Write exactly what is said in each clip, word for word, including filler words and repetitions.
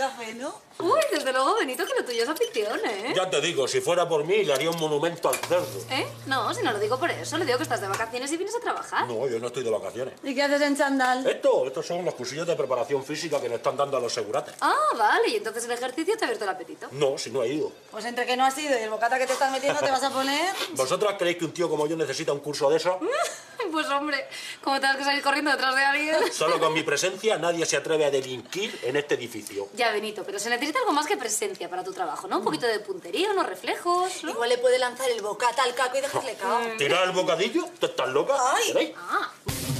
café, ¿no? Uy, desde luego, Benito, que lo tuyo es afición, ¿eh? Ya te digo, si fuera por mí, le haría un monumento al cerdo. ¿Eh? No, si no lo digo por eso. Le digo que estás de vacaciones y vienes a trabajar. No, yo no estoy de vacaciones. ¿Y qué haces en chándal? Esto, estos son los cursillos de preparación física que le están dando a los segurates. Ah, vale. Y entonces el ejercicio te ha abierto el apetito. No, si no he ido. Pues entre que no has ido y el bocata que te estás metiendo te vas a poner... ¿Vosotras creéis que un tío como yo necesita un curso de eso? Pues hombre, ¿cómo tengas que salir corriendo detrás de alguien? Solo con mi presencia nadie se atreve a delinquir en este edificio. Ya, Benito, pero se necesita algo más que presencia para tu trabajo, ¿no? Un poquito de puntería, unos reflejos, ¿no? Igual le puede lanzar el bocata al caco y dejarle cao. ¿Tirar el bocadillo? ¿Tú estás loca? Ay. ¿Veréis? Ah.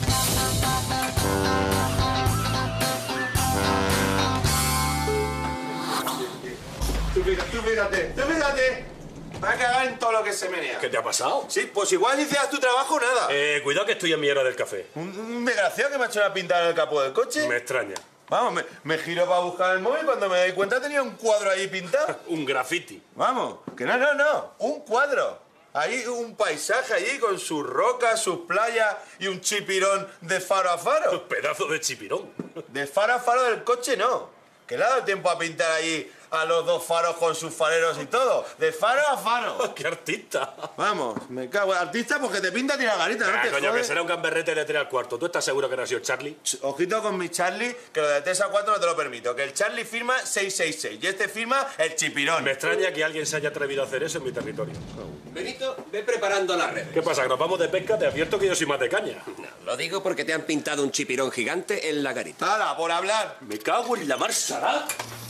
Tú fíjate, tú fíjate, tú fíjate. Me va a cagar en todo lo que se menea. ¿Qué te ha pasado? Sí, pues igual ni hicieras tu trabajo nada. Eh, cuidado que estoy en mi hora del café. Un, un desgraciado que me ha hecho una pintada en el capó del coche. Me extraña. Vamos, me, me giro para buscar el móvil y cuando me doy cuenta tenía un cuadro ahí pintado. Un graffiti. Vamos, que no, no, no, un cuadro. Ahí un paisaje allí con sus rocas, sus playas y un chipirón de faro a faro. Pedazo de chipirón. De faro a faro del coche no. Que le ha dado tiempo a pintar allí a los dos faros con sus fareros y todo. De faro a faro. ¡Qué artista! Vamos, me cago en artista porque te pinta tiene la garita, ¿no Ah, te coño, jode? que será un gamberrete de tres al cuarto. ¿Tú estás seguro que no ha sido Charlie? Ojito con mi Charlie, que lo de tres a cuatro no te lo permito. Que el Charlie firma seis seis seis y este firma el chipirón. Me extraña que alguien se haya atrevido a hacer eso en mi territorio. Benito, ve preparando las redes. ¿Qué pasa? ¿Que nos vamos de pesca? Te advierto que yo soy más de caña. No, lo digo porque te han pintado un chipirón gigante en la garita. ¡Hala, por hablar! Me cago en la marsara.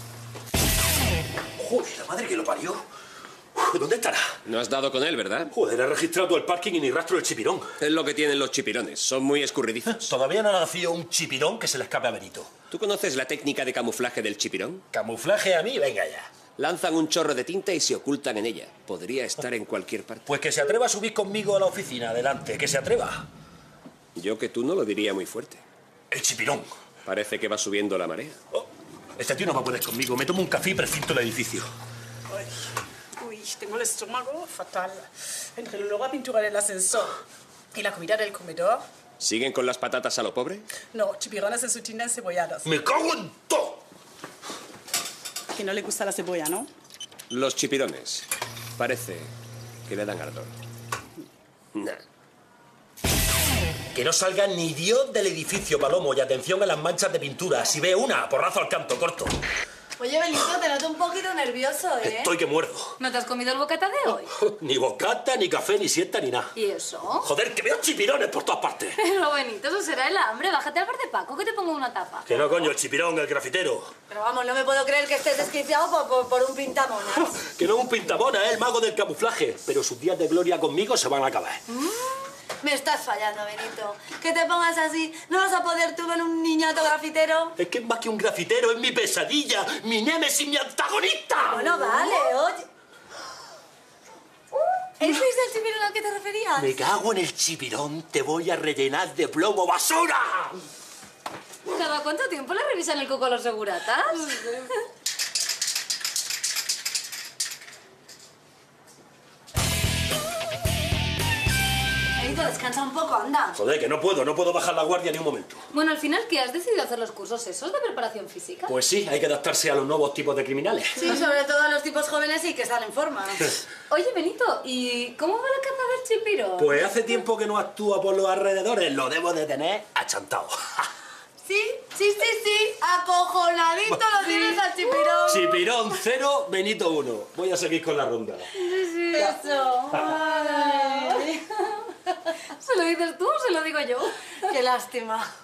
Joder, la madre que lo parió. Uf, ¿dónde estará? No has dado con él, ¿verdad? Joder, he registrado todo el parking y ni rastro del chipirón. Es lo que tienen los chipirones. Son muy escurridizos. Todavía no ha nacido un chipirón que se le escape a Benito. ¿Tú conoces la técnica de camuflaje del chipirón? ¿Camuflaje a mí? Venga ya. Lanzan un chorro de tinta y se ocultan en ella. Podría estar en cualquier parte. Pues que se atreva a subir conmigo a la oficina. Adelante, que se atreva. Yo que tú no lo diría muy fuerte. El chipirón. Parece que va subiendo la marea. Oh, este tío no va a poder conmigo. Me tomo un café y precinto el edificio. Uy, uy, tengo el estómago fatal. Entre el olor a pintura del ascensor y la comida del comedor. ¿Siguen con las patatas a lo pobre? No, chipirones en su tinta encebolladas. ¡Me cago en todo! Que no le gusta la cebolla, ¿no? Los chipirones. Parece que le dan ardor. Nah. Que no salga ni Dios del edificio, Palomo, y atención a las manchas de pintura. Si ve una, porrazo al canto corto. Oye, Benito, te noto un poquito nervioso, ¿eh? Estoy que muerdo. ¿No te has comido el bocata de hoy? Ni bocata, ni café, ni siesta, ni nada. ¿Y eso? Joder, que veo chipirones por todas partes. Pero, Benito, eso será el hambre. Bájate al bar de Paco, que te pongo una tapa. Que no, coño, el chipirón, el grafitero. Pero vamos, no me puedo creer que estés desquiciado por, por, por un pintamonas. Que no es un pintamona, es el mago del camuflaje. Pero sus días de gloria conmigo se van a acabar. Mm, me estás fallando, Benito. Que te pongas así. ¿No vas a poder tú con un niñato grafitero? Es que es más que un grafitero, es mi pesadilla, mi némesis, mi antagonista. Bueno, vale, oye. ¿Ese es el chipirón al que te referías? Me cago en el chipirón, te voy a rellenar de plomo basura. ¿Cada cuánto tiempo le revisan el coco a los seguratas? Benito, descansa un poco, anda. Joder, que no puedo, no puedo bajar la guardia ni un momento. Bueno, al final, ¿qué? ¿Has decidido hacer los cursos esos de preparación física? Pues sí, hay que adaptarse a los nuevos tipos de criminales. Sí, sobre todo a los tipos jóvenes y que están en forma. Oye, Benito, ¿y cómo va la capa del chipiro? Pues hace tiempo que no actúa por los alrededores, lo debo de tener achantado. Sí, sí, sí, sí. Acojonadito lo tienes al chipirón. Chipirón cero, Benito uno. Voy a seguir con la ronda. Eso. Ay. ¿Se lo dices tú o se lo digo yo? Qué lástima.